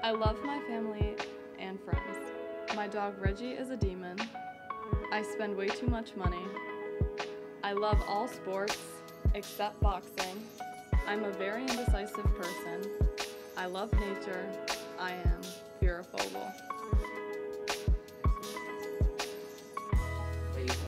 I love my family and friends. My dog Reggie is a demon. I spend way too much money. I love all sports except boxing. I'm a very indecisive person. I love nature. I am Vera Fogel.